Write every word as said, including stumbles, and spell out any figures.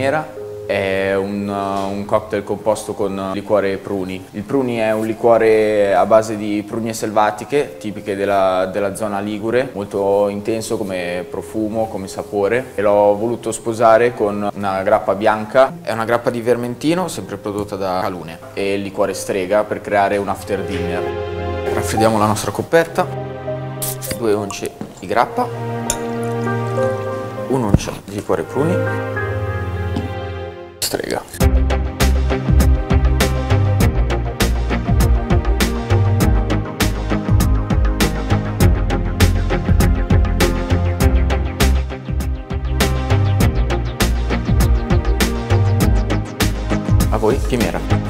Chimera è un, un cocktail composto con liquore pruni. Il pruni è un liquore a base di prugne selvatiche, tipiche della, della zona ligure, molto intenso come profumo, come sapore, e l'ho voluto sposare con una grappa bianca. È una grappa di vermentino, sempre prodotta da Calune, e il liquore strega per creare un after dinner. Raffreddiamo la nostra coperta, due once di grappa, un'oncia di liquore pruni, strega. A voi, Chimera.